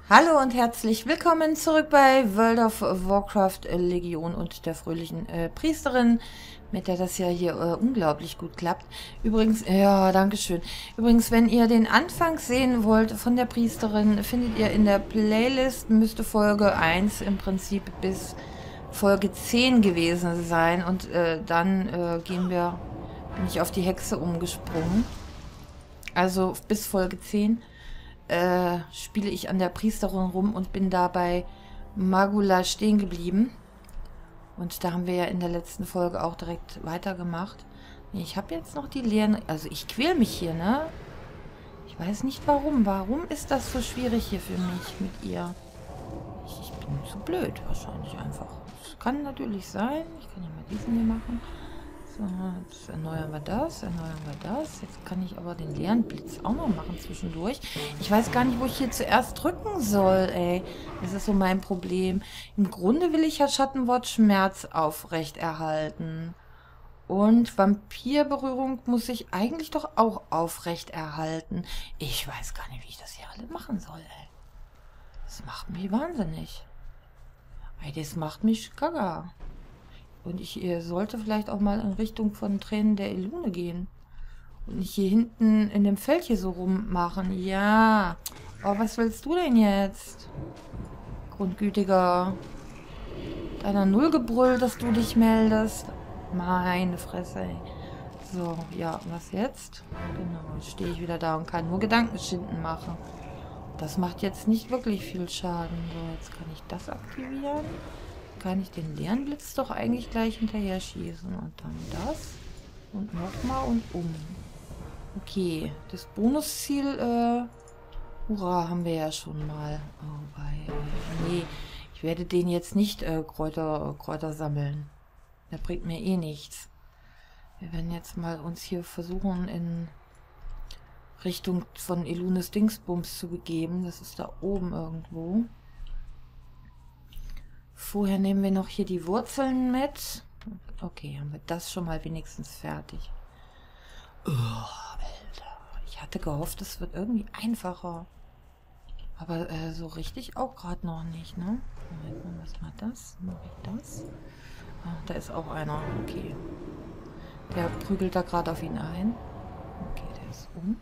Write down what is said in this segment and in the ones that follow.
Hallo und herzlich willkommen zurück bei World of Warcraft Legion und der fröhlichen Priesterin, mit der das ja hier unglaublich gut klappt. Übrigens, ja, dankeschön. Übrigens, wenn ihr den Anfang sehen wollt von der Priesterin, findet ihr in der Playlist, müsste Folge 1 im Prinzip bis Folge 10 gewesen sein. Und dann bin ich auf die Hexe umgesprungen. Also bis Folge 10 spiele ich an der Priesterin rum und bin da bei Magula stehen geblieben. Und da haben wir ja in der letzten Folge auch direkt weitergemacht. Ich habe jetzt noch die leeren... Also ich quäl mich hier, ne? Ich weiß nicht warum. Warum ist das so schwierig hier für mich mit ihr? Ich bin zu blöd wahrscheinlich einfach. Das kann natürlich sein. Ich kann ja mal diesen hier machen. So, jetzt erneuern wir das, Jetzt kann ich aber den leeren Blitz auch noch machen zwischendurch. Ich weiß gar nicht, wo ich hier zuerst drücken soll, ey. Das ist so mein Problem. Im Grunde will ich ja Schattenwort Schmerz aufrechterhalten. Und Vampirberührung muss ich eigentlich doch auch aufrechterhalten. Ich weiß gar nicht, wie ich das hier alle machen soll, ey. Das macht mich wahnsinnig. Ey, das macht mich gaga. Und ich sollte vielleicht auch mal in Richtung von Tränen der Elune gehen. Und nicht hier hinten in dem Feld hier so rummachen. Ja. Aber was willst du denn jetzt? Grundgütiger. Deiner Nullgebrüll, dass du dich meldest. Meine Fresse, ey. So, ja, was jetzt? Genau, jetzt stehe ich wieder da und kann nur Gedankenschinden machen. Das macht jetzt nicht wirklich viel Schaden. So, jetzt kann ich das aktivieren. Kann ich den leeren Blitz doch eigentlich gleich hinterher schießen. Und dann das. Und nochmal und um. Okay, das Bonusziel, hurra, haben wir ja schon mal. Oh, nee, ich werde den jetzt nicht Kräuter sammeln. Der bringt mir eh nichts. Wir werden jetzt mal uns hier versuchen, in Richtung von Elunes Dingsbums zu begeben. Das ist da oben irgendwo. Vorher nehmen wir noch hier die Wurzeln mit. Okay, haben wir das schon mal wenigstens fertig. Oh, Alter. Ich hatte gehofft, es wird irgendwie einfacher. Aber so richtig auch gerade noch nicht, ne? Moment, was war das? Mache ich das? Ah, da ist auch einer. Okay. Der prügelt da gerade auf ihn ein. Okay, der ist um.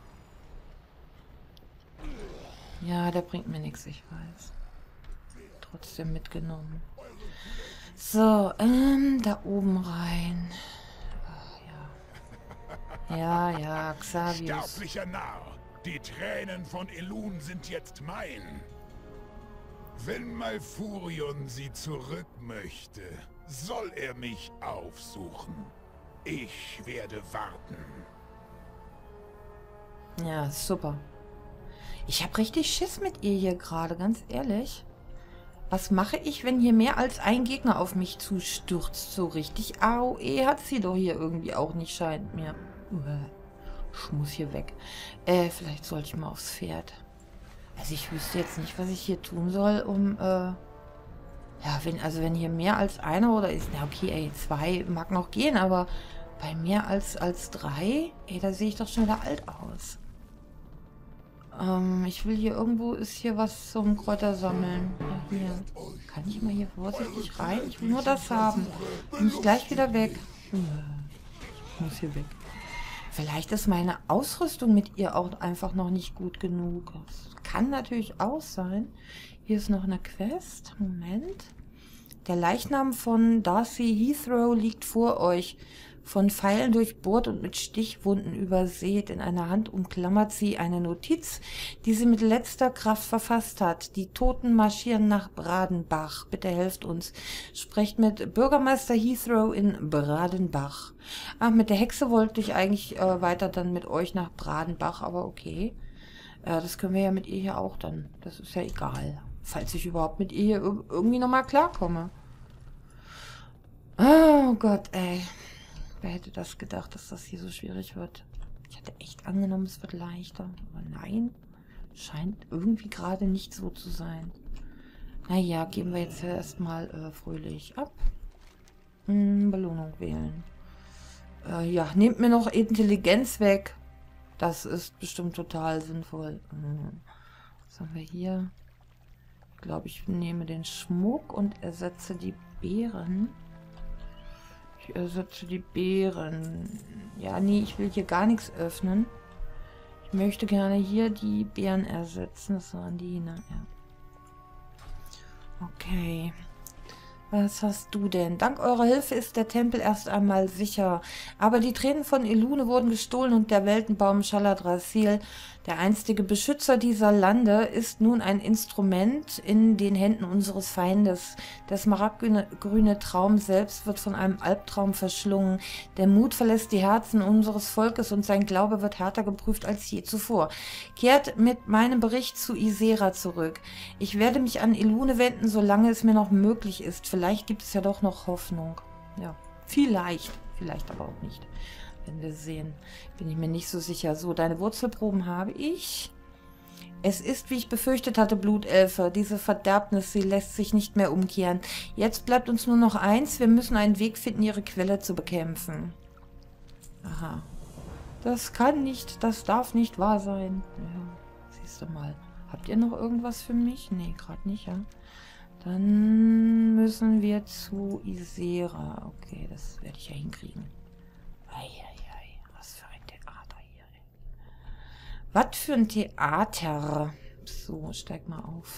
Ja, der bringt mir nichts, ich weiß. Trotzdem mitgenommen. So, da oben rein. Ach, ja. Ja, Xavius. Sterblicher Narr! Die Tränen von Elune sind jetzt mein. Wenn Malfurion sie zurück möchte, soll er mich aufsuchen. Ich werde warten. Ja, super. Ich habe richtig Schiss mit ihr hier gerade, ganz ehrlich. Was mache ich, wenn hier mehr als ein Gegner auf mich zustürzt? So richtig AOE hat sie doch hier irgendwie auch nicht, scheint mir. Ich muss hier weg. Vielleicht sollte ich mal aufs Pferd. Also ich wüsste jetzt nicht, was ich hier tun soll, um, ja, wenn hier mehr als einer oder ist, na okay, ey, 2 mag noch gehen, aber bei mehr als 3, ey, da sehe ich doch schon wieder alt aus. Ich will hier irgendwo, ist hier was zum Kräuter sammeln. Ja, hier. Kann ich mal hier vorsichtig rein? Ich will nur das haben. Bin ich gleich wieder weg. Ich muss hier weg. Vielleicht ist meine Ausrüstung mit ihr auch einfach noch nicht gut genug. Das kann natürlich auch sein. Hier ist noch eine Quest. Moment. Der Leichnam von Darcy Heathrow liegt vor euch. Von Pfeilen durchbohrt und mit Stichwunden übersät. In einer Hand umklammert sie eine Notiz, die sie mit letzter Kraft verfasst hat. Die Toten marschieren nach Bradenbach. Bitte helft uns. Sprecht mit Bürgermeister Heathrow in Bradenbach. Ach, mit der Hexe wollte ich eigentlich weiter dann mit euch nach Bradenbach, aber okay. Das können wir ja mit ihr hier auch dann. Das ist ja egal. Falls ich überhaupt mit ihr hier irgendwie nochmal klarkomme. Oh Gott, ey. Wer hätte das gedacht, dass das hier so schwierig wird? Ich hatte echt angenommen, es wird leichter. Aber nein, scheint irgendwie gerade nicht so zu sein. Naja, geben wir jetzt erstmal fröhlich ab. Belohnung wählen. Ja, nehmt mir noch Intelligenz weg. Das ist bestimmt total sinnvoll. Was haben wir hier? glaube, ich nehme den Schmuck und ersetze die Beeren. Ich ersetze die Beeren. Ja, nee, ich will hier gar nichts öffnen. Ich möchte gerne hier die Beeren ersetzen. Das waren die, ne? Ja. Okay. Was hast du denn? Dank eurer Hilfe ist der Tempel erst einmal sicher. Aber die Tränen von Elune wurden gestohlen und der Weltenbaum Shaladrasil, der einstige Beschützer dieser Lande, ist nun ein Instrument in den Händen unseres Feindes. Der smaragdgrüne Traum selbst wird von einem Albtraum verschlungen. Der Mut verlässt die Herzen unseres Volkes und sein Glaube wird härter geprüft als je zuvor. Kehrt mit meinem Bericht zu Ysera zurück. Ich werde mich an Elune wenden, solange es mir noch möglich ist. Vielleicht gibt es ja doch noch Hoffnung. Ja, vielleicht. Vielleicht aber auch nicht. Wenn wir sehen. Bin ich mir nicht so sicher. So, deine Wurzelproben habe ich. Es ist, wie ich befürchtet hatte, Blutelfe. Diese Verderbnis, sie lässt sich nicht mehr umkehren. Jetzt bleibt uns nur noch eins. Wir müssen einen Weg finden, ihre Quelle zu bekämpfen. Aha. Das kann nicht, das darf nicht wahr sein. Ja, siehst du mal. Habt ihr noch irgendwas für mich? Nee, gerade nicht, ja. Dann müssen wir zu Ysera. Okay, das werde ich ja hinkriegen. Eieiei, was für ein Theater hier. Ey. Was für ein Theater. So, steig mal auf.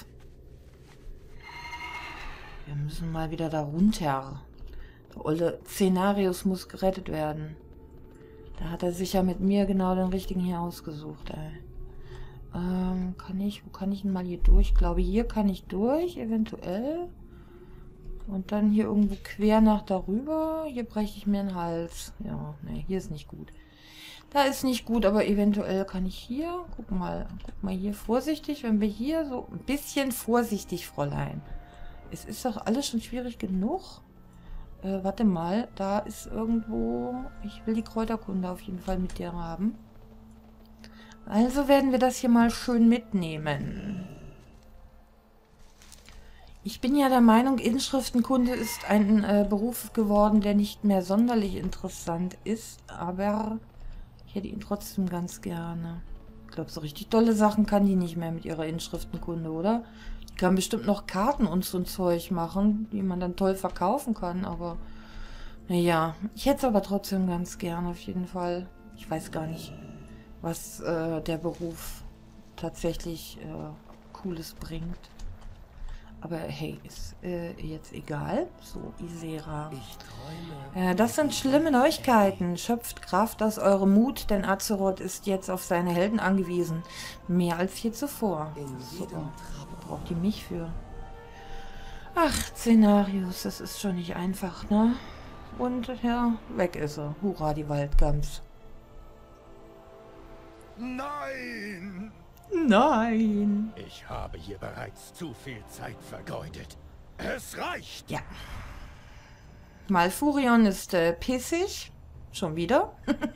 Wir müssen mal wieder da runter. Der olle Szenarius muss gerettet werden. Da hat er sich ja mit mir genau den richtigen hier ausgesucht, ey. Wo kann ich denn mal hier durch? Ich glaube, hier kann ich durch, eventuell. Und dann hier irgendwo quer nach darüber. Hier breche ich mir den Hals. Ja, ne, hier ist nicht gut. Da ist nicht gut, aber eventuell kann ich hier. Guck mal hier vorsichtig. Wenn wir hier so ein bisschen vorsichtig, Fräulein. Es ist doch alles schon schwierig genug. Warte mal, da ist irgendwo... Ich will die Kräuterkunde auf jeden Fall mit dir haben. Also werden wir das hier mal schön mitnehmen. Ich bin ja der Meinung, Inschriftenkunde ist ein Beruf geworden, der nicht mehr sonderlich interessant ist, aber ich hätte ihn trotzdem ganz gerne. Ich glaube, so richtig tolle Sachen kann die nicht mehr mit ihrer Inschriftenkunde, oder? Die kann bestimmt noch Karten und so ein Zeug machen, die man dann toll verkaufen kann, aber naja, ich hätte es aber trotzdem ganz gern auf jeden Fall. Ich weiß gar nicht, was der Beruf tatsächlich Cooles bringt. Aber hey, ist jetzt egal. So, Ysera. Das sind schlimme Neuigkeiten. Schöpft Kraft aus eurem Mut, denn Azeroth ist jetzt auf seine Helden angewiesen. Mehr als je zuvor. So, wo braucht die mich für? Ach, Szenarios, das ist schon nicht einfach, ne? Und ja, weg ist er. Hurra, die Waldgams. Nein! Nein! Ich habe hier bereits zu viel Zeit vergeudet. Es reicht! Ja. Malfurion ist pissig. Schon wieder.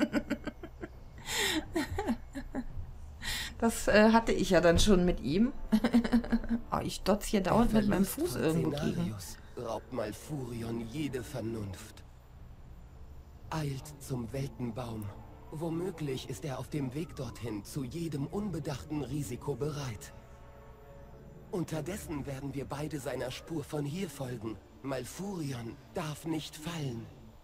Das hatte ich ja dann schon mit ihm. Oh, ich dotz hier dauernd mit meinem Fuß irgendwo gegen. Raubt Malfurion jede Vernunft. Eilt zum Weltenbaum. Womöglich ist er auf dem Weg dorthin zu jedem unbedachten Risiko bereit. Unterdessen werden wir beide seiner Spur von hier folgen. Malfurion darf nicht fallen.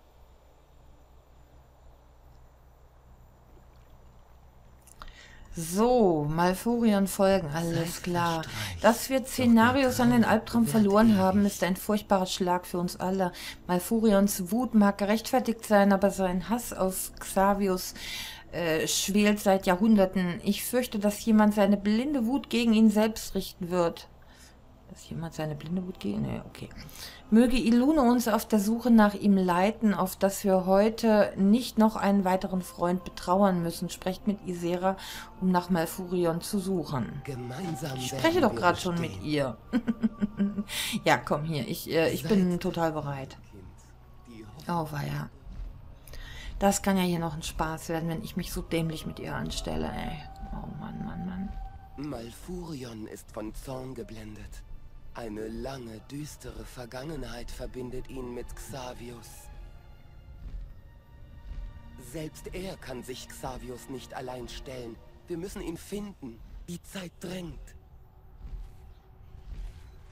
So, Malfurion folgen, alles klar. Dass wir Szenarios an den Albtraum verloren haben, ist ein furchtbarer Schlag für uns alle. Malfurions Wut mag gerechtfertigt sein, aber sein Hass auf Xavius schwelt seit Jahrhunderten. Ich fürchte, dass jemand seine blinde Wut gegen ihn selbst richten wird. Dass jemand seine blinde Wut gegen... Nee, okay. Möge Elune uns auf der Suche nach ihm leiten, auf dass wir heute nicht noch einen weiteren Freund betrauern müssen. Sprecht mit Ysera, um nach Malfurion zu suchen. Gemeinsam Ich spreche doch gerade schon mit ihr. Ja, komm hier. Ich bin total bereit. Oh, weia. Das kann ja hier noch ein Spaß werden, wenn ich mich so dämlich mit ihr anstelle, ey. Oh Mann, Mann, Mann. Malfurion ist von Zorn geblendet. Eine lange, düstere Vergangenheit verbindet ihn mit Xavius. Selbst er kann sich Xavius nicht allein stellen. Wir müssen ihn finden. Die Zeit drängt.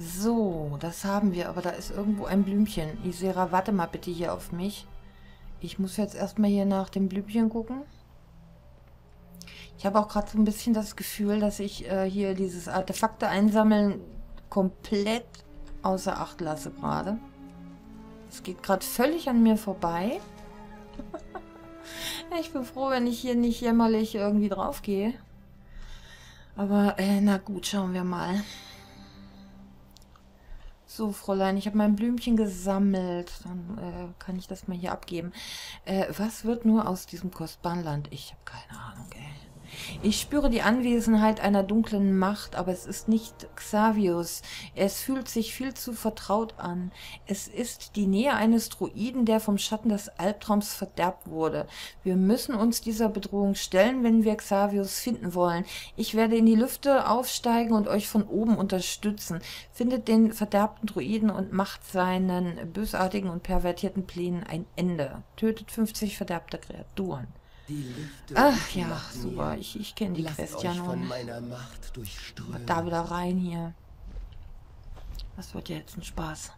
So, das haben wir. Aber da ist irgendwo ein Blümchen. Ysera, warte mal bitte hier auf mich. Ich muss jetzt erstmal hier nach dem Blümchen gucken. Ich habe auch gerade so ein bisschen das Gefühl, dass ich hier dieses Artefakte einsammeln komplett außer Acht lasse gerade. Es geht gerade völlig an mir vorbei. Ich bin froh, wenn ich hier nicht jämmerlich irgendwie drauf gehe. Aber, na gut, schauen wir mal. So, Fräulein, ich habe mein Blümchen gesammelt. Dann kann ich das mal hier abgeben. Was wird nur aus diesem kostbaren Land? Ich habe keine Ahnung, ey. Ich spüre die Anwesenheit einer dunklen Macht, aber es ist nicht Xavius. Es fühlt sich viel zu vertraut an. Es ist die Nähe eines Druiden, der vom Schatten des Albtraums verderbt wurde. Wir müssen uns dieser Bedrohung stellen, wenn wir Xavius finden wollen. Ich werde in die Lüfte aufsteigen und euch von oben unterstützen. Findet den verderbten Druiden und macht seinen bösartigen und pervertierten Plänen ein Ende. Tötet 50 verderbte Kreaturen. Ach ja, super. Ich kenne die Quest ja noch. Da wieder rein hier. Das wird ja jetzt ein Spaß.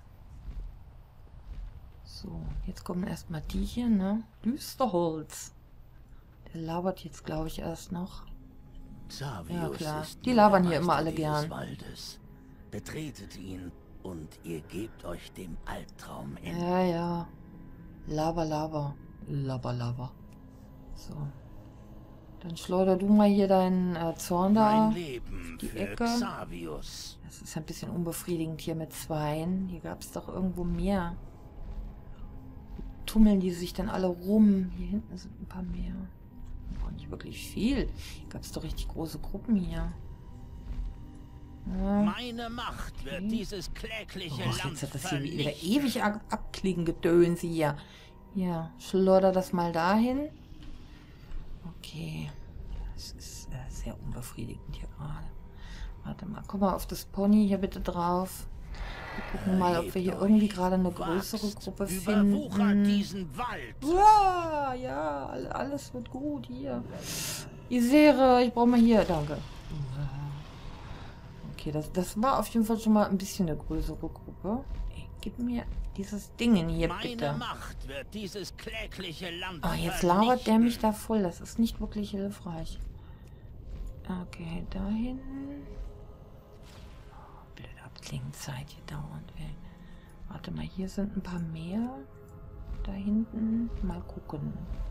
So, jetzt kommen erstmal die hier, ne? Düsterholz. Der labert jetzt, glaube ich, erst noch. Ja, klar. Die labern hier immer alle gern. Betretet ihn und ihr gebt euch dem Albtraum in. Ja, ja. Laber, laber. Laber, laber. So. Dann schleuder du mal hier deinen Zorn da auf die Ecke. Xavius. Das ist ein bisschen unbefriedigend hier mit zweien. Hier gab es doch irgendwo mehr. Tummeln die sich dann alle rum. Hier hinten sind ein paar mehr. Auch nicht wirklich viel. Hier gab es doch richtig große Gruppen hier. Ja. Meine Macht wird dieses klägliche Land jetzt hat das hier wieder ewig abklingen Gedönse hier. Ja, schleuder das mal dahin. Okay. Das ist sehr unbefriedigend hier gerade. Warte mal, komm mal auf das Pony hier bitte drauf. Wir gucken mal, ob wir hier irgendwie gerade eine größere Gruppe finden. Diesen Wald. Ja, ja, alles wird gut hier. Ysera, ich brauche mal hier, danke. Okay, das war auf jeden Fall schon mal ein bisschen eine größere Gruppe. Ey, gib mir dieses Ding hier, bitte. Meine Macht wird dieses klägliche Land oh, jetzt labert der mich da voll. Das ist nicht wirklich hilfreich. Okay, dahin. Oh, blöde Abklingenzeit hier dauernd, ey. Warte mal, hier sind ein paar mehr. Da hinten. Mal gucken.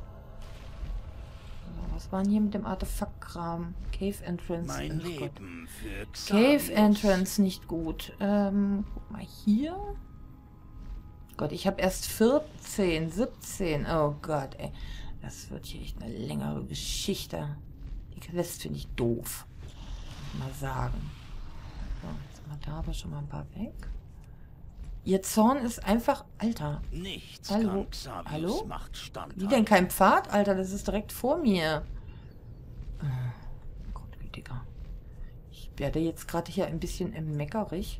So, was waren hier mit dem Artefaktkram? Cave Entrance. Mein Leben für Cave Entrance nicht gut. Guck mal hier. Gott, ich habe erst 14, 17. Oh Gott, ey. Das wird hier echt eine längere Geschichte. Die Quest finde ich doof. Mal sagen. So, jetzt haben wir da aber schon mal ein paar weg. Ihr Zorn ist einfach... Alter. Nichts Hallo? Hallo? Macht Stand. Wie denn kein Pfad? Alter, das ist direkt vor mir. Gott, gütiger. Ich werde jetzt gerade hier ein bisschen meckerig.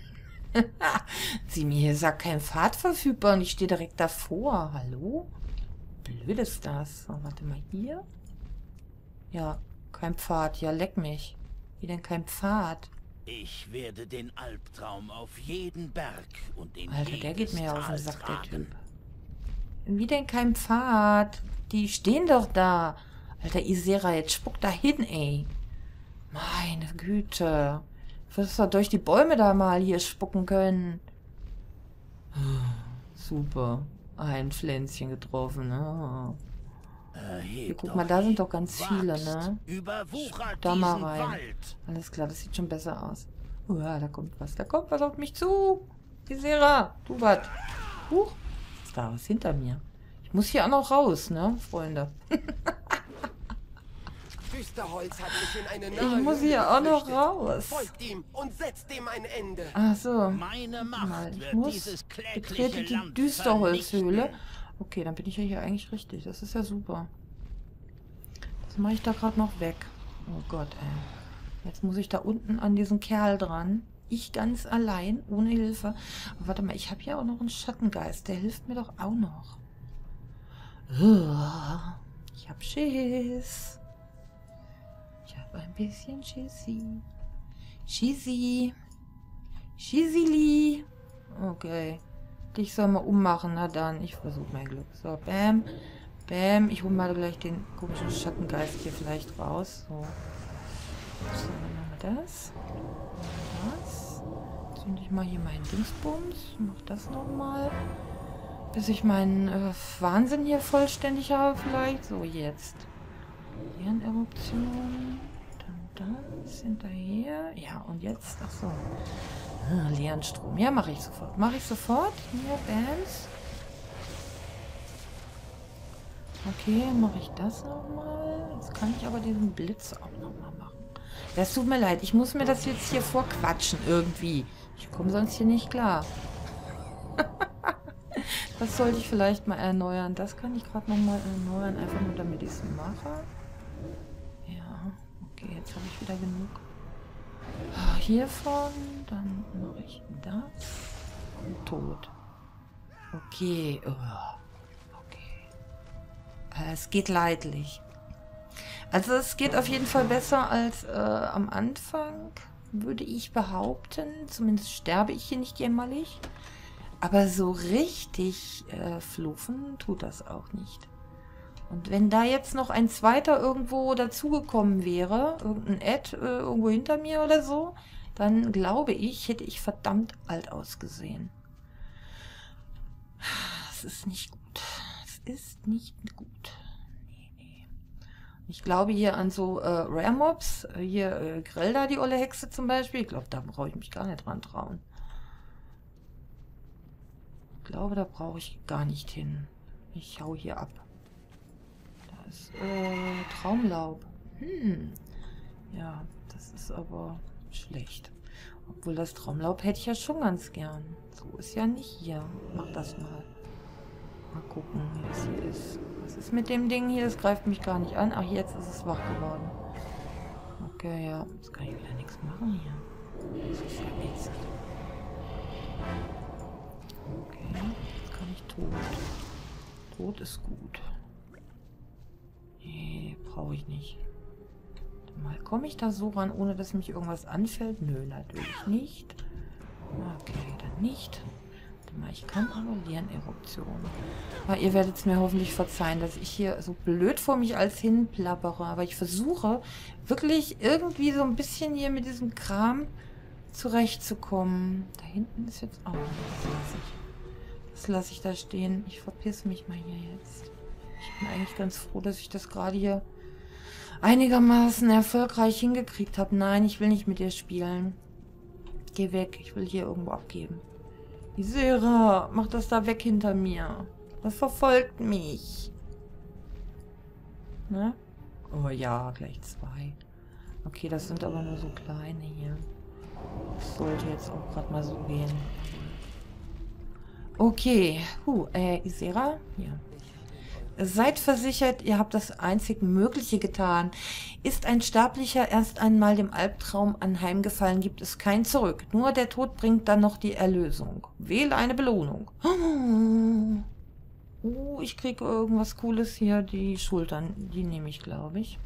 Sie mir sagt, kein Pfad verfügbar und ich stehe direkt davor. Hallo? Blöd ist das. So, warte mal, hier. Ja, kein Pfad. Ja, leck mich. Wie denn kein Pfad? Ich werde den Albtraum auf jeden Berg und in Alter, der geht mir ja auf den Sack, der tragen. Typ. Wie denn kein Pfad? Die stehen doch da. Alter, Ysera, jetzt spuck da hin, ey. Meine Güte. Wirst du durch die Bäume da mal hier spucken können. Super. Ein Pflänzchen getroffen, ne? Hier, guck mal, da sind doch ganz viele, ne? Überwuchert Da mal diesen rein. Wald. Alles klar, das sieht schon besser aus. Ja, da kommt was. Da kommt was auf mich zu. Ysera, tu was. Huch, ist da was hinter mir. Ich muss hier auch noch raus, ne, Freunde? Düsterholz hat sich in eine Ich nahe muss Höhle hier auch noch geflüchtet. raus. Folgt ihm und setzt ihm ein Ende. Ach so. Meine Mal, Macht ich wird muss dieses klägliche betrete die Land Düsterholzhöhle. vernichten. Okay, dann bin ich ja hier eigentlich richtig. Das ist ja super. Das mache ich da gerade noch weg. Oh Gott, ey. Jetzt muss ich da unten an diesen Kerl dran. Ich ganz allein, ohne Hilfe. Aber warte mal, ich habe hier auch noch einen Schattengeist. Der hilft mir doch auch noch. Ich habe Schiss. Ich habe ein bisschen Schissi. Schissi. Schießili. Okay. Dich soll mal ummachen. Na dann, ich versuche mein Glück. So, bam. Bam. Ich hole mal gleich den komischen Schattengeist hier vielleicht raus. So. So, dann machen wir das. Das. Zünde ich mal hier meinen Dingsbums. Mach das nochmal. Bis ich meinen Wahnsinn hier vollständig habe vielleicht. So, jetzt. Lerneruption. Dann das hinterher. Ja, und jetzt. Achso. Lernstrom. Ja, mache ich sofort. Mache ich sofort. Hier, Bams. Okay, mache ich das nochmal. Jetzt kann ich aber diesen Blitz auch nochmal machen. Das tut mir leid. Ich muss mir das jetzt hier vorquatschen irgendwie. Ich komme sonst hier nicht klar. Das sollte ich vielleicht mal erneuern. Das kann ich gerade nochmal erneuern. Einfach nur, damit ich es mache. Ja, okay. Jetzt habe ich wieder genug. Hiervon. Dann mache ich das. Und tot. Okay. Es geht leidlich. Also es geht auf jeden Fall besser als am Anfang, würde ich behaupten. Zumindest sterbe ich hier nicht jämmerlich. Aber so richtig fluchen tut das auch nicht. Und wenn da jetzt noch ein zweiter irgendwo dazugekommen wäre, irgendein Ad irgendwo hinter mir oder so, dann glaube ich, hätte ich verdammt alt ausgesehen. Das ist nicht gut. Ist nicht gut. Nee. Ich glaube hier an so Rare Mobs. Hier Grelda, die olle Hexe zum Beispiel. Ich glaube, da brauche ich mich gar nicht dran trauen. Ich glaube, da brauche ich gar nicht hin. Ich hau hier ab. Da ist Traumlaub. Ja, das ist aber schlecht. Obwohl das Traumlaub hätte ich ja schon ganz gern. So ist ja nicht hier. Mach das mal. Mal gucken, wie es hier ist. Was ist mit dem Ding hier? Das greift mich gar nicht an. Ach, jetzt ist es wach geworden. Okay, ja. Jetzt kann ich wieder nichts machen hier. Das ist ja nichts. Okay, jetzt kann ich tot. Tot ist gut. Nee, brauche ich nicht. Mal, komme ich da so ran, ohne dass mich irgendwas anfällt? Nö, natürlich nicht. Okay, dann nicht. Ich kann annullieren Eruption. Aber ihr werdet es mir hoffentlich verzeihen, dass ich hier so blöd vor mich als hin plappere. Aber ich versuche wirklich irgendwie so ein bisschen hier mit diesem Kram zurechtzukommen. Da hinten ist jetzt auch das lasse ich da stehen. Ich verpiss mich mal hier jetzt. Ich bin eigentlich ganz froh, dass ich das gerade hier einigermaßen erfolgreich hingekriegt habe. Nein, ich will nicht mit dir spielen. Geh weg. Ich will hier irgendwo abgeben. Isera, mach das da weg hinter mir. Das verfolgt mich. Ne? Oh ja, gleich 2. Okay, das sind aber nur so kleine hier. Das sollte jetzt auch gerade mal so gehen. Okay. Isera? Ja. Seid versichert, ihr habt das einzig Mögliche getan. Ist ein Sterblicher erst einmal dem Albtraum anheimgefallen, gibt es kein Zurück. Nur der Tod bringt dann noch die Erlösung. Wähle eine Belohnung. Ich kriege irgendwas Cooles hier. Die Schultern, die nehme ich, glaube ich.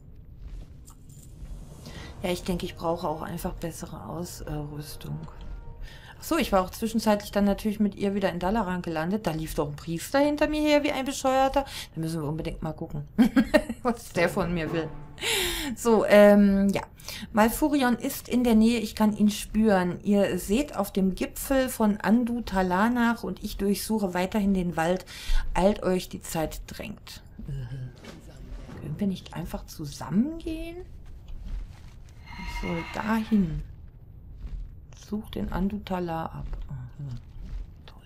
Ja, ich denke, ich brauche auch einfach bessere Ausrüstung. Achso, ich war auch zwischenzeitlich dann natürlich mit ihr wieder in Dalaran gelandet. Da lief doch ein Priester hinter mir her wie ein Bescheuerter. Da müssen wir unbedingt mal gucken, was der von mir will. So, ja. Malfurion ist in der Nähe, ich kann ihn spüren. Ihr seht auf dem Gipfel von Andu Talanach und ich durchsuche weiterhin den Wald. Eilt euch, die Zeit drängt. Können wir nicht einfach zusammengehen? Ich soll dahin. Such den Andu Tala ab. Toll.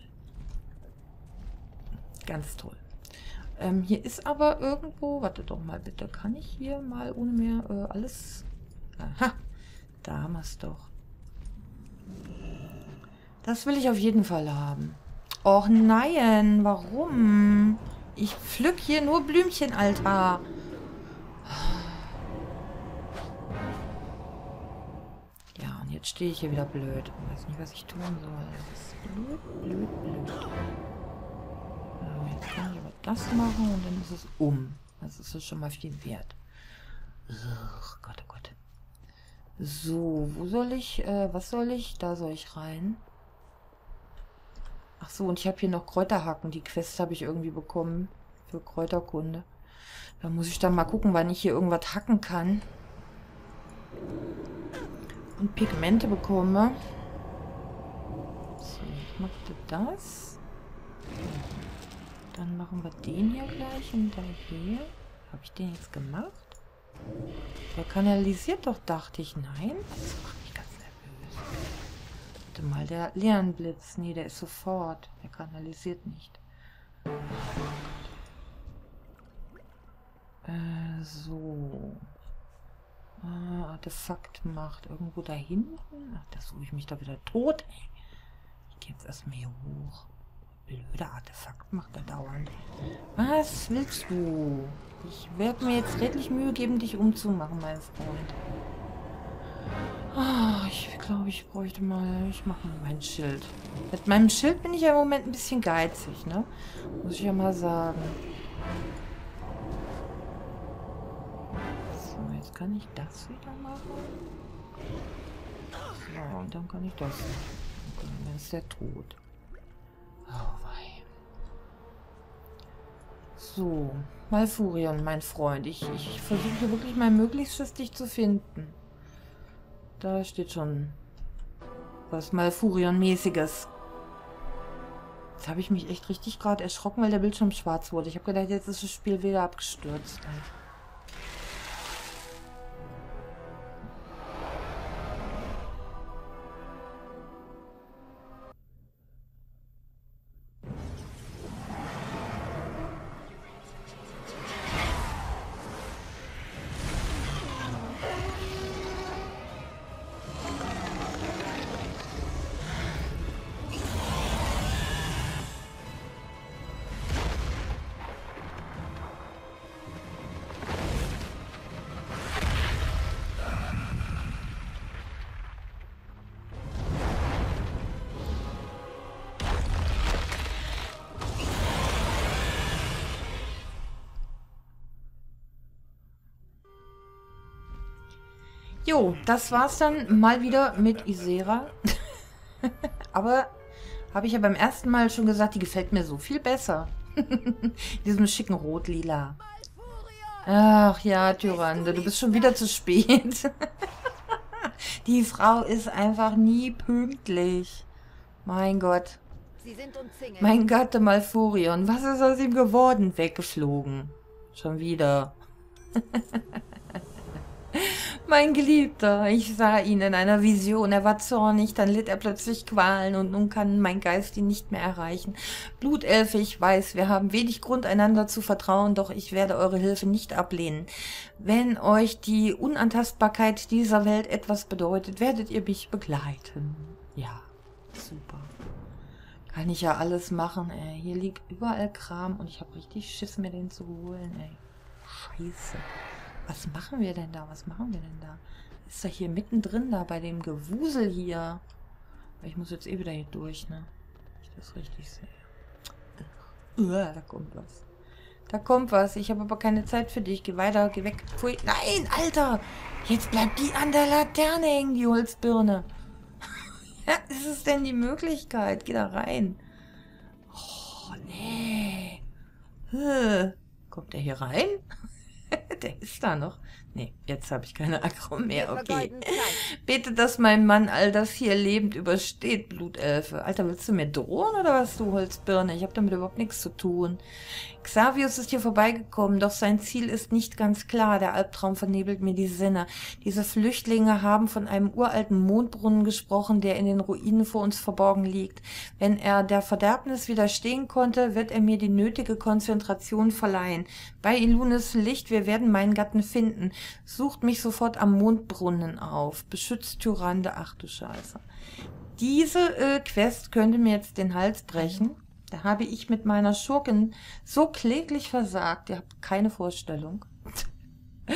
Ganz toll. Hier ist aber irgendwo... Warte doch mal bitte. Kann ich hier mal ohne mehr alles... Aha. Da haben wir es doch. Das will ich auf jeden Fall haben. Och nein, warum? Ich pflück hier nur Blümchen, Alter. Ja, und jetzt stehe ich hier wieder blöd. Ich weiß nicht, was ich tun soll. Das ist blöd. Jetzt kann ich aber das machen und dann ist es um. Das ist schon mal viel wert. Oh Gott, oh Gott. So, wo soll ich, was soll ich? Da soll ich rein. Ach so, und ich habe hier noch Kräuterhacken. Die Quest habe ich irgendwie bekommen für Kräuterkunde. Da muss ich dann mal gucken, wann ich hier irgendwas hacken kann. Und Pigmente bekomme. So, ich mache das. Dann machen wir den hier gleich und dann hier. Habe ich den jetzt gemacht? Der kanalisiert doch, dachte ich. Nein? Das macht mich ganz nervös. Warte mal, der Lernblitz. Nee, der ist sofort. Der kanalisiert nicht. So. Artefakt macht irgendwo da hinten. Ach, da suche ich mich da wieder tot. Ich gehe jetzt erstmal hier hoch. Blöder Artefakt macht er dauernd. Was willst du? Ich werde mir jetzt redlich Mühe geben, dich umzumachen, mein Freund. Oh, ich glaube, ich bräuchte mal... Ich mache mal mein Schild. Mit meinem Schild bin ich ja im Moment ein bisschen geizig, ne? Muss ich ja mal sagen. So, jetzt kann ich das wieder machen. So, und dann kann ich das machen. Dann ist der tot. Oh, wei. So, Malfurion, mein Freund. Ich versuche wirklich mein Möglichstes, dich zu finden. Da steht schon was Malfurion-mäßiges. Jetzt habe ich mich echt richtig gerade erschrocken, weil der Bildschirm schwarz wurde. Ich habe gedacht, jetzt ist das Spiel wieder abgestürzt. Jo, das war's dann mal wieder mit Ysera. Aber habe ich ja beim ersten Mal schon gesagt, die gefällt mir so viel besser. Diesem schicken Rot-Lila. Ach ja, Tyrande, du bist schon wieder zu spät. Die Frau ist einfach nie pünktlich. Mein Gott. Mein Gott, der Malfurion. Was ist aus ihm geworden? Weggeflogen. Schon wieder. Mein Geliebter, ich sah ihn in einer Vision, er war zornig, dann litt er plötzlich Qualen und nun kann mein Geist ihn nicht mehr erreichen. Blutelfe, ich weiß, wir haben wenig Grund, einander zu vertrauen, doch ich werde eure Hilfe nicht ablehnen. Wenn euch die Unantastbarkeit dieser Welt etwas bedeutet, werdet ihr mich begleiten. Ja, super. Kann ich ja alles machen, ey. Hier liegt überall Kram und ich habe richtig Schiss, mir den zu holen, ey. Scheiße. Was machen wir denn da? Was machen wir denn da? Ist da hier mittendrin da bei dem Gewusel hier? Ich muss jetzt eh wieder hier durch, ne? Ich das richtig sehe. Da kommt was. Da kommt was. Ich habe aber keine Zeit für dich. Geh weiter, geh weg. Pfui. Nein, Alter! Jetzt bleibt die an der Laterne hängen, die Holzbirne. Ja, ist es denn die Möglichkeit? Geh da rein. Oh, nee. Kommt der hier rein? Der ist da noch. Nee, jetzt habe ich keine Aggro mehr. Okay. Bete, dass mein Mann all das hier lebend übersteht, Blutelfe. Alter, willst du mir drohen oder was, du Holzbirne? Ich habe damit überhaupt nichts zu tun. Xavius ist hier vorbeigekommen, doch sein Ziel ist nicht ganz klar. Der Albtraum vernebelt mir die Sinne. Diese Flüchtlinge haben von einem uralten Mondbrunnen gesprochen, der in den Ruinen vor uns verborgen liegt. Wenn er der Verderbnis widerstehen konnte, wird er mir die nötige Konzentration verleihen. Bei Ilunes Licht, wir werden meinen Gatten finden. Sucht mich sofort am Mondbrunnen auf. Beschützt Tyrande. Ach du Scheiße. Diese Quest könnte mir jetzt den Hals brechen. Da habe ich mit meiner Schurkin so kläglich versagt. Ihr habt keine Vorstellung.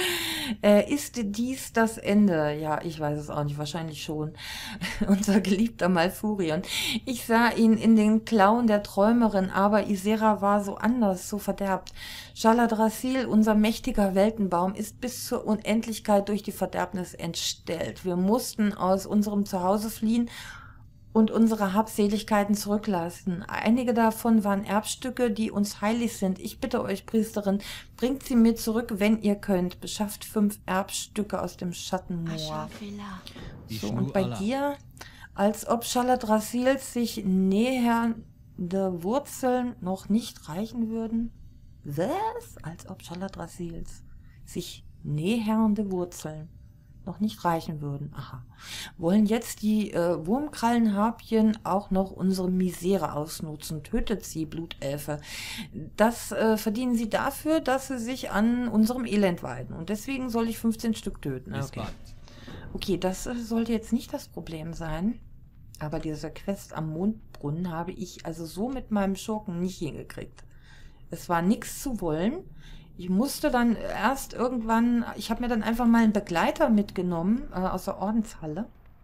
Ist dies das Ende? Ja, ich weiß es auch nicht, wahrscheinlich schon. Unser geliebter Malfurion. Ich sah ihn in den Klauen der Träumerin, aber Ysera war so anders, so verderbt. Chaladrassil, unser mächtiger Weltenbaum, ist bis zur Unendlichkeit durch die Verderbnis entstellt. Wir mussten aus unserem Zuhause fliehen und unsere Habseligkeiten zurücklassen. Einige davon waren Erbstücke, die uns heilig sind. Ich bitte euch, Priesterin, bringt sie mir zurück, wenn ihr könnt. Beschafft 5 Erbstücke aus dem Schattenmoor. So, und bei dir, als ob Chaladrassils sich nähernde Wurzeln noch nicht reichen würden? Was? Als ob Chaladrassils sich nähernde Wurzeln noch nicht reichen würden. Aha. Wollen jetzt die Wurmkrallenharpien auch noch unsere Misere ausnutzen? Tötet sie, Blutelfe. Das verdienen sie dafür, dass sie sich an unserem Elend weiden. Und deswegen soll ich 15 Stück töten. Okay, okay, das sollte jetzt nicht das Problem sein. Aber diese Quest am Mondbrunnen habe ich also so mit meinem Schurken nicht hingekriegt. Es war nichts zu wollen. Ich musste dann erst irgendwann, ich habe mir dann einfach mal einen Begleiter mitgenommen aus der Ordenshalle.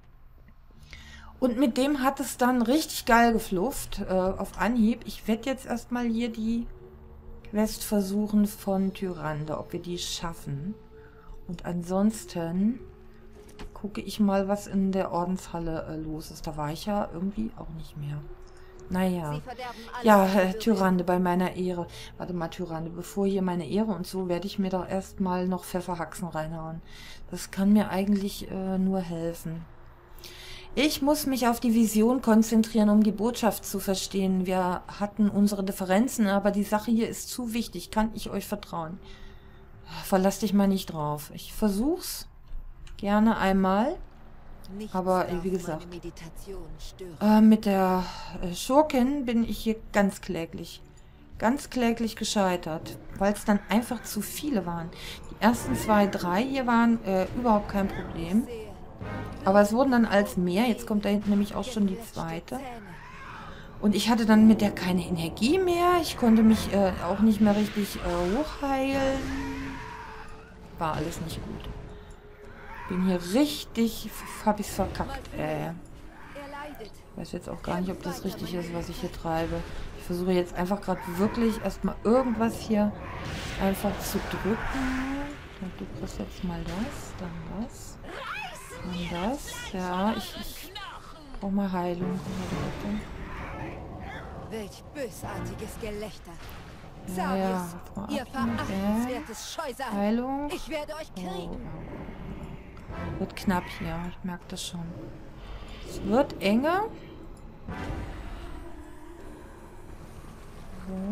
Und mit dem hat es dann richtig geil geflufft auf Anhieb. Ich werde jetzt erstmal hier die Quest versuchen von Tyrande, ob wir die schaffen. Und ansonsten gucke ich mal, was in der Ordenshalle los ist. Da war ich ja irgendwie auch nicht mehr. Naja, ja, Tyrande, bei meiner Ehre. Warte mal, Tyrande, bevor hier meine Ehre und so, werde ich mir doch erstmal noch Pfefferhaxen reinhauen. Das kann mir eigentlich nur helfen. Ich muss mich auf die Vision konzentrieren, um die Botschaft zu verstehen. Wir hatten unsere Differenzen, aber die Sache hier ist zu wichtig. Kann ich euch vertrauen? Verlass dich mal nicht drauf. Ich versuch's gerne einmal. Aber wie gesagt, mit der Schurkin bin ich hier ganz kläglich gescheitert, weil es dann einfach zu viele waren. Die ersten 2, 3 hier waren überhaupt kein Problem. Aber es wurden dann als mehr. Jetzt kommt da hinten nämlich auch schon die zweite. Und ich hatte dann mit der keine Energie mehr. Ich konnte mich auch nicht mehr richtig hochheilen. War alles nicht gut. Bin hier richtig, hab ich's verkackt. Ich weiß jetzt auch gar nicht, ob das richtig ist, was ich hier treibe. Ich versuche jetzt einfach gerade wirklich erstmal irgendwas hier einfach zu drücken. Du kriegst jetzt mal das, dann das, dann das. Ja, ich brauche mal Heilung. Welch bösartiges Gelächter. Ja, ja. Ihr verachtenswertes Scheusal. Heilung. Ich werde euch kriegen. Wird knapp hier, ich merke das schon. Es wird enger. So.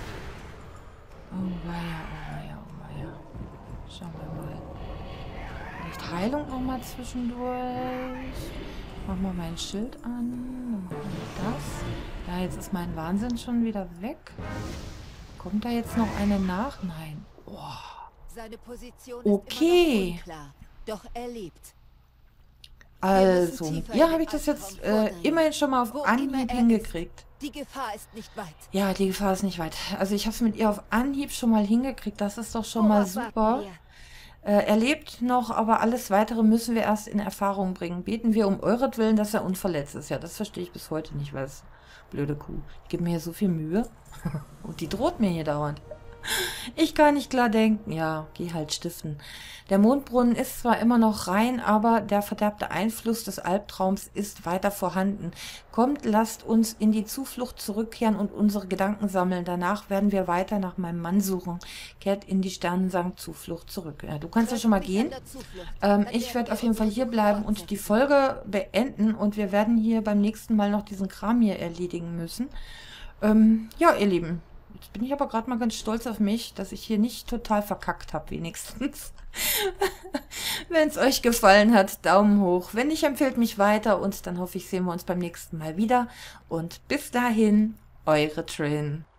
Oh weia, oh weia, oh weia. Schauen wir mal. Vielleicht Heilung noch mal zwischendurch. Mach mal mein Schild an. Dann machen wir das. Ja, jetzt ist mein Wahnsinn schon wieder weg. Kommt da jetzt noch eine nach? Nein. Oh. Seine Position okay. ist immer noch unklar, doch er lebt. Also, mit ihr habe ich das jetzt immerhin schon mal auf Anhieb hingekriegt. Die Gefahr ist nicht weit. Ja, die Gefahr ist nicht weit. Also ich habe es mit ihr auf Anhieb schon mal hingekriegt. Das ist doch schon mal super. Er lebt noch, aber alles Weitere müssen wir erst in Erfahrung bringen. Beten wir um euretwillen, dass er unverletzt ist. Ja, das verstehe ich bis heute nicht, was blöde Kuh. Ich gebe mir hier so viel Mühe. Und die droht mir hier dauernd. Ich kann nicht klar denken. Ja, geh halt stiften. Der Mondbrunnen ist zwar immer noch rein, aber der verderbte Einfluss des Albtraums ist weiter vorhanden. Kommt, lasst uns in die Zuflucht zurückkehren und unsere Gedanken sammeln. Danach werden wir weiter nach meinem Mann suchen. Kehrt in die Sternensang-Zuflucht zurück. Ja, du kannst ja schon mal gehen. Ich werde auf jeden Fall hier bleiben und die Folge beenden. Und wir werden hier beim nächsten Mal noch diesen Kram hier erledigen müssen. Ja, ihr Lieben. Jetzt bin ich aber gerade mal ganz stolz auf mich, dass ich hier nicht total verkackt habe, wenigstens. Wenn es euch gefallen hat, Daumen hoch. Wenn nicht, empfehlt mich weiter und dann hoffe ich, sehen wir uns beim nächsten Mal wieder. Und bis dahin, eure Trin.